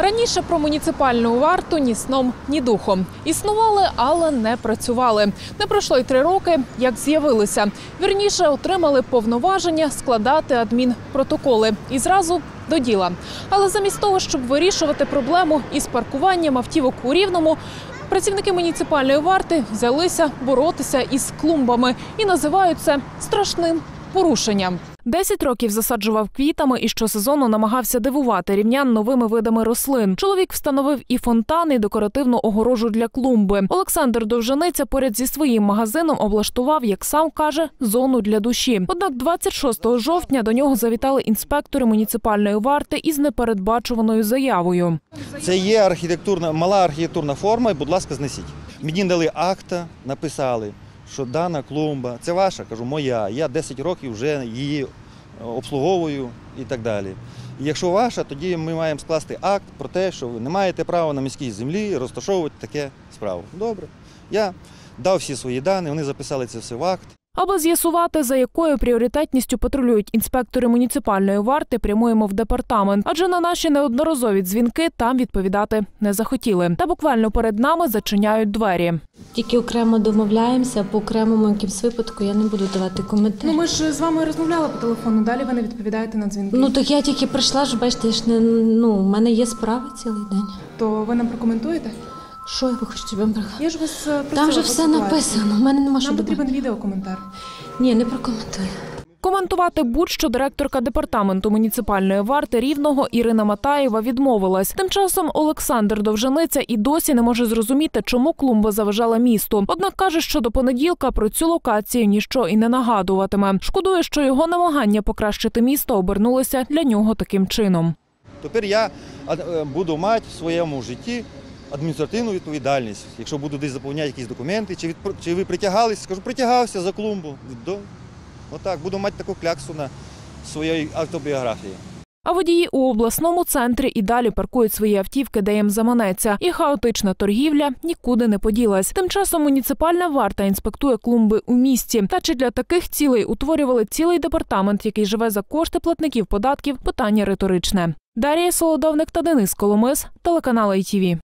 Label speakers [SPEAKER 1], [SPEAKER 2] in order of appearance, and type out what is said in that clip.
[SPEAKER 1] Раніше про муніципальну варту ні сном, ні духом. Існували, але не працювали. Не пройшло й 3 роки, як з'явилися. Вірніше, отримали повноваження складати адмінпротоколи. І зразу до діла. Але замість того, щоб вирішувати проблему із паркуванням автівок у Рівному, працівники муніципальної варти взялися боротися із клумбами і називають це страшним порушенням. 10 років засаджував квітами і щосезону намагався дивувати рівнян новими видами рослин. Чоловік встановив і фонтан, і декоративну огорожу для клумби. Олександр Довжениця поряд зі своїм магазином облаштував, як сам каже, зону для душі. Однак 26 жовтня до нього завітали інспектори муніципальної варти із непередбачуваною заявою.
[SPEAKER 2] Це є мала архітектурна форма, і, будь ласка, знесіть. Мені дали акта, написали, що дана клумба, це ваша, кажу, моя, я 10 років вже її обслуговую і так далі. І якщо ваша, тоді ми маємо скласти акт про те, що ви не маєте права на міській землі розташовувати таке справу. Добре. Я дав всі свої дані, вони записали це все в акт.
[SPEAKER 1] Аби з'ясувати, за якою пріоритетністю патрулюють інспектори муніципальної варти, прямуємо в департамент. Адже на наші неодноразові дзвінки там відповідати не захотіли. Та буквально перед нами зачиняють двері.
[SPEAKER 3] Тільки окремо домовляємося, а по окремому якимсь випадку я не буду давати коментарі.
[SPEAKER 1] Ми ж з вами розмовляли по телефону, далі ви не відповідаєте на дзвінки.
[SPEAKER 3] Так я тільки прийшла, ж бачите, в мене є справи цілий день.
[SPEAKER 1] То ви нам прокоментуєте?
[SPEAKER 3] Що ви хочете вам брехати?
[SPEAKER 1] Я ж вас
[SPEAKER 3] Там вже все написано, в мене нема що
[SPEAKER 1] добавити. Нам потрібен відеокоментар.
[SPEAKER 3] Ні, не прокоментую.
[SPEAKER 1] Коментувати будь-що директорка департаменту муніципальної варти Рівного Ірина Матаєва відмовилась. Тим часом Олександр Довжениця і досі не може зрозуміти, чому клумба заважала місту. Однак каже, що до понеділка про цю локацію ніщо і не нагадуватиме. Шкодує, що його намагання покращити місто обернулося для нього таким чином.
[SPEAKER 2] Тепер я буду мати в своєму житті адміністративну відповідальність. Якщо буду десь заповняти якісь документи, чи ви притягалися, скажу, притягався за клумбу. Отак, буду мати таку кляксу на своїй автобіографії.
[SPEAKER 1] А водії у обласному центрі і далі паркують свої автівки, де їм заманеться. І хаотична торгівля нікуди не поділась. Тим часом муніципальна варта інспектує клумби у місті. Та чи для таких цілей утворювали цілий департамент, який живе за кошти платників податків – питання риторичне. Дар'я Солодовник та Денис Коломис, телеканал ITV.